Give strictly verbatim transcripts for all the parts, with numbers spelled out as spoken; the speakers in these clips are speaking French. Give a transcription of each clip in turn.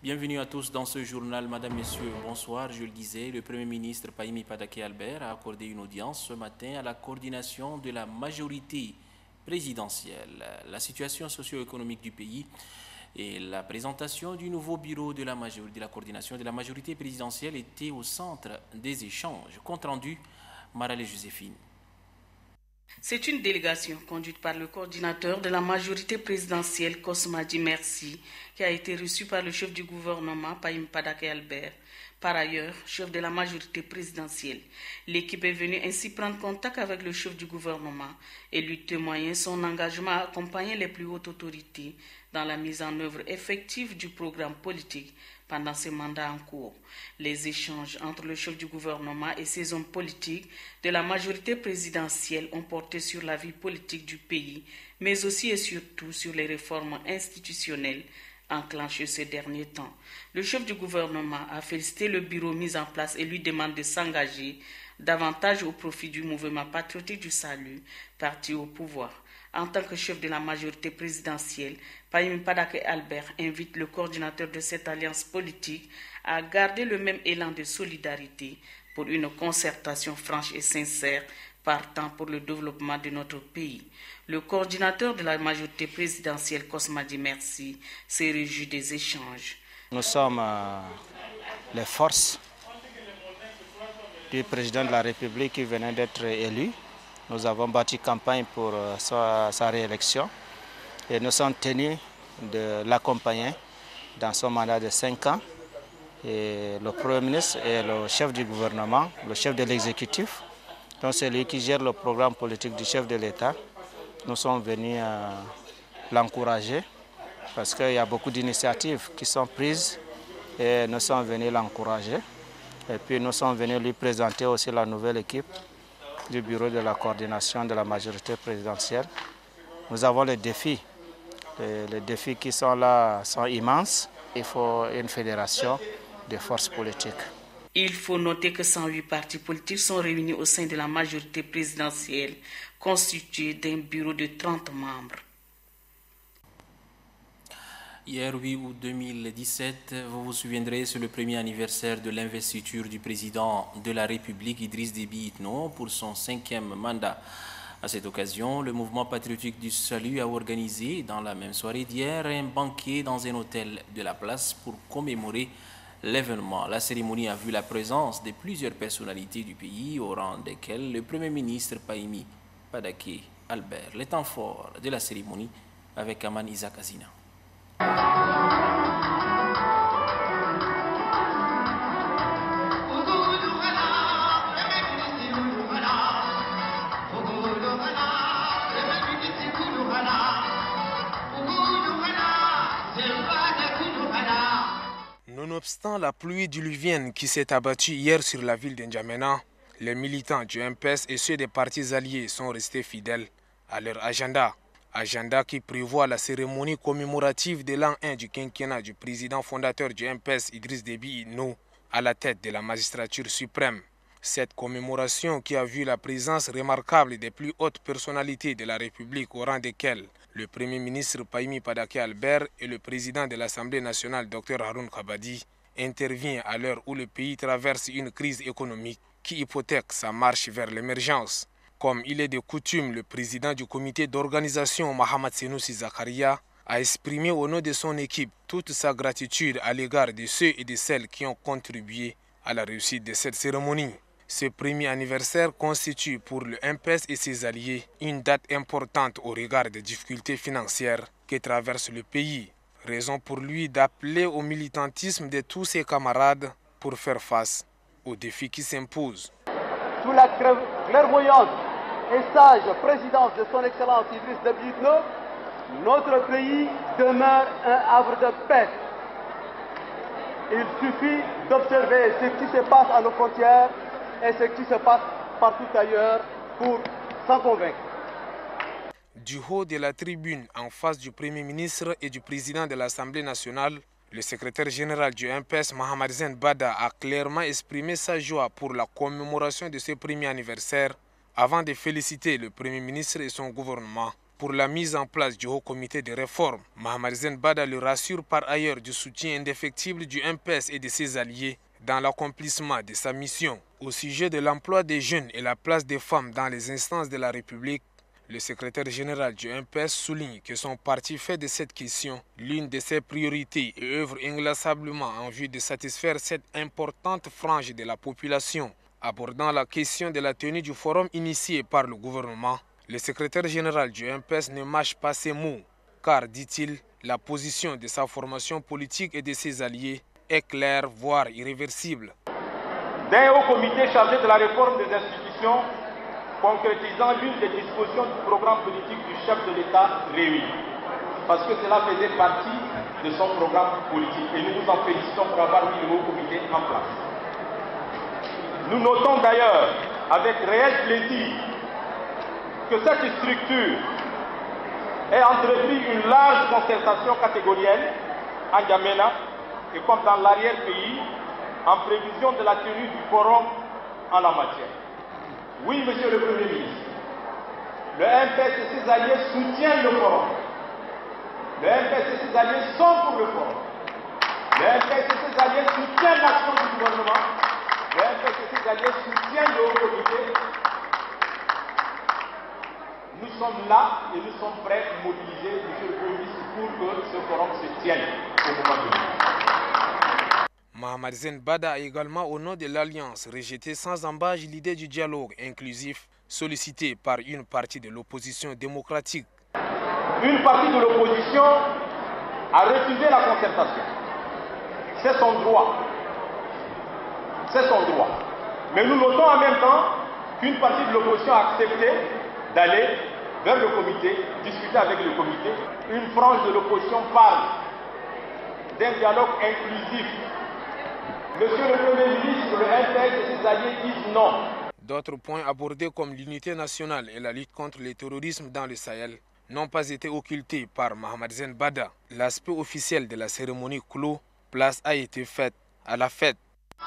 Bienvenue à tous dans ce journal. Madame, Messieurs, bonsoir. Je le disais, le Premier ministre Pahimi Padaké-Albert a accordé une audience ce matin à la coordination de la majorité présidentielle. La situation socio-économique du pays et la présentation du nouveau bureau de la, de la coordination de la majorité présidentielle étaient au centre des échanges. Compte rendu, Marale Joséphine. C'est une délégation conduite par le coordinateur de la majorité présidentielle, Kosmadi Merci, qui a été reçue par le chef du gouvernement, Pahimi Padaké-Albert, par ailleurs chef de la majorité présidentielle. L'équipe est venue ainsi prendre contact avec le chef du gouvernement et lui témoigner son engagement à accompagner les plus hautes autorités dans la mise en œuvre effective du programme politique pendant ces mandats en cours. Les échanges entre le chef du gouvernement et ses hommes politiques de la majorité présidentielle ont porté sur la vie politique du pays, mais aussi et surtout sur les réformes institutionnelles enclenchées ces derniers temps. Le chef du gouvernement a félicité le bureau mis en place et lui demande de s'engager davantage au profit du mouvement patriotique du salut, parti au pouvoir. En tant que chef de la majorité présidentielle, Pahimi Padaké-Albert invite le coordinateur de cette alliance politique à garder le même élan de solidarité pour une concertation franche et sincère partant pour le développement de notre pays. Le coordinateur de la majorité présidentielle, Kosmadi Merci, s'est réjoui des échanges. Nous sommes euh, les forces du président de la République qui venait d'être élu. Nous avons bâti campagne pour euh, sa, sa réélection et nous sommes tenus de l'accompagner dans son mandat de cinq ans. Et le Premier ministre et le chef du gouvernement, le chef de l'exécutif, donc c'est lui qui gère le programme politique du chef de l'État. Nous sommes venus euh, l'encourager parce qu'il y a beaucoup d'initiatives qui sont prises et nous sommes venus l'encourager. Et puis nous sommes venus lui présenter aussi la nouvelle équipe du bureau de la coordination de la majorité présidentielle. Nous avons les défis. Les, les défis qui sont là sont immenses. Il faut une fédération des forces politiques. Il faut noter que cent huit partis politiques sont réunis au sein de la majorité présidentielle, constituée d'un bureau de trente membres. Hier, huit août deux mille dix-sept, vous vous souviendrez, c'est le premier anniversaire de l'investiture du président de la République, Idriss Déby Itno, pour son cinquième mandat. À cette occasion, le mouvement patriotique du salut a organisé, dans la même soirée d'hier, un banquet dans un hôtel de la place pour commémorer l'événement. La cérémonie a vu la présence de plusieurs personnalités du pays, au rang desquelles le Premier ministre Pahimi Padaké-Albert. Les temps forts de la cérémonie avec Aman Isaac Azina. Nonobstant la pluie diluvienne qui s'est abattue hier sur la ville d'Njamena, les militants du M P S et ceux des partis alliés sont restés fidèles à leur agenda. Agenda qui prévoit la cérémonie commémorative de l'an un du quinquennat du président fondateur du M P S Idriss Déby Itno à la tête de la magistrature suprême. Cette commémoration qui a vu la présence remarquable des plus hautes personnalités de la République au rang desquelles le Premier ministre Pahimi Padaké-Albert et le président de l'Assemblée nationale Dr Haroun Kabadi intervient à l'heure où le pays traverse une crise économique qui hypothèque sa marche vers l'émergence. Comme il est de coutume, le président du comité d'organisation, Mohamed Senoussi Zakaria, a exprimé au nom de son équipe toute sa gratitude à l'égard de ceux et de celles qui ont contribué à la réussite de cette cérémonie. Ce premier anniversaire constitue pour le M P S et ses alliés une date importante au regard des difficultés financières que traverse le pays. Raison pour lui d'appeler au militantisme de tous ses camarades pour faire face aux défis qui s'imposent. Sous la clairvoyante et sage présidence de son Excellence Idriss Déby Itno, notre pays demeure un havre de paix. Il suffit d'observer ce qui se passe à nos frontières et ce qui se passe partout ailleurs pour s'en convaincre. Du haut de la tribune, en face du Premier ministre et du président de l'Assemblée nationale, le secrétaire général du M P S, Mohamed Zen Bada, a clairement exprimé sa joie pour la commémoration de ce premier anniversaire, avant de féliciter le Premier ministre et son gouvernement pour la mise en place du Haut Comité de réforme. Mahamadou Zen Bada le rassure par ailleurs du soutien indéfectible du M P S et de ses alliés dans l'accomplissement de sa mission. Au sujet de l'emploi des jeunes et la place des femmes dans les instances de la République, le secrétaire général du M P S souligne que son parti fait de cette question l'une de ses priorités et œuvre inlassablement en vue de satisfaire cette importante frange de la population. Abordant la question de la tenue du forum initié par le gouvernement, le secrétaire général du M P S ne mâche pas ses mots, car, dit-il, la position de sa formation politique et de ses alliés est claire, voire irréversible. D'un haut comité chargé de la réforme des institutions, concrétisant l'une des dispositions du programme politique du chef de l'État réuni, parce que cela faisait partie de son programme politique et nous vous en félicitons pour avoir mis le haut comité en place. Nous notons d'ailleurs avec réel plaisir que cette structure ait entrepris une large concertation catégorielle à N'Djamena et comme dans l'arrière-pays en prévision de la tenue du forum en la matière. Oui, Monsieur le Premier ministre, le M P S et ses alliés soutiennent le forum. Le M P S et ses alliés sont pour le forum. Le M P S et ses alliés soutiennent l'action du gouvernement. Le M P S et ses alliés soutiennent le haut comité. Nous sommes là et nous sommes prêts à mobiliser, Monsieur le Premier ministre, pour que ce forum se tienne au moment donné. Mahamadou Zen Bada a également, au nom de l'Alliance, rejeté sans embâche l'idée du dialogue inclusif sollicité par une partie de l'opposition démocratique. Une partie de l'opposition a refusé la concertation. C'est son droit. C'est son droit. Mais nous notons en même temps qu'une partie de l'opposition a accepté d'aller vers le comité, discuter avec le comité. Une frange de l'opposition parle d'un dialogue inclusif. Monsieur le Premier ministre, le M P S et ses alliés disent non. D'autres points abordés comme l'unité nationale et la lutte contre le terrorisme dans le Sahel n'ont pas été occultés par Mahamadou Zen Bada. L'aspect officiel de la cérémonie clos, place a été faite à la fête.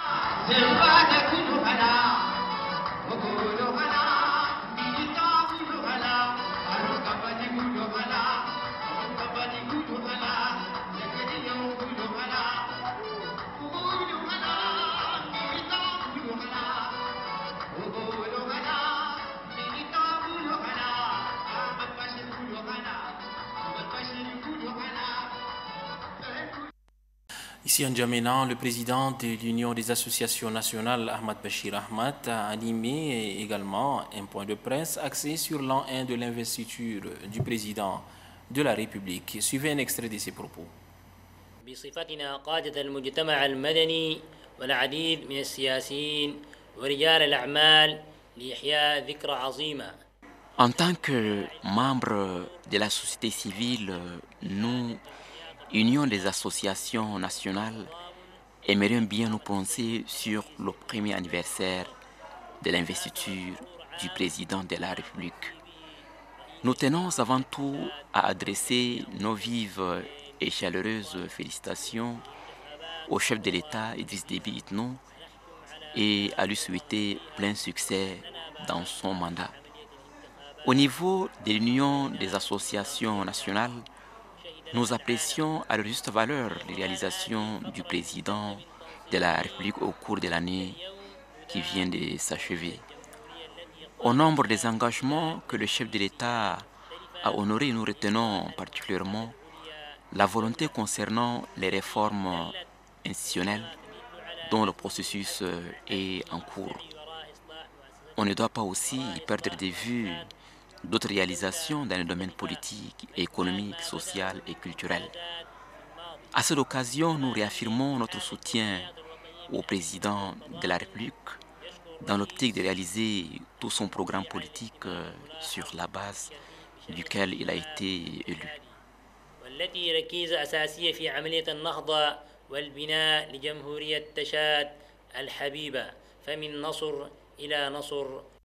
Ici en N'Djamena, le président de l'Union des associations nationales, Ahmad Bachir Ahmad, a animé également un point de presse axé sur l'an un de l'investiture du président de la République. Suivez un extrait de ses propos. بصفتنا قادة المجتمع المدني والعديد من السياسيين ورجال الأعمال لإحياء ذكرى عظيمة. En tant que membre de la société civile, nous, Union des associations nationales, aimerions bien nous prononcer sur le premier anniversaire de l'investiture du président de la République. Nous tenons avant tout à adresser nos vives et chaleureuses félicitations au chef de l'État Idriss Déby Itno et à lui souhaiter plein succès dans son mandat. Au niveau de l'Union des associations nationales, nous apprécions à leur juste valeur les réalisations du président de la République au cours de l'année qui vient de s'achever. Au nombre des engagements que le chef de l'État a honorés, nous retenons particulièrement la volonté concernant les réformes institutionnelles dont le processus est en cours. On ne doit pas aussi perdre de vue d'autres réalisations dans le domaine politique, économique, social et culturel. À cette occasion, nous réaffirmons notre soutien au président de la République dans l'optique de réaliser tout son programme politique sur la base duquel il a été élu. والتي ركيزة أساسية في عملية النهضة والبناء لجمهورية تشاد الحبيبة فمن نصر إلى نصر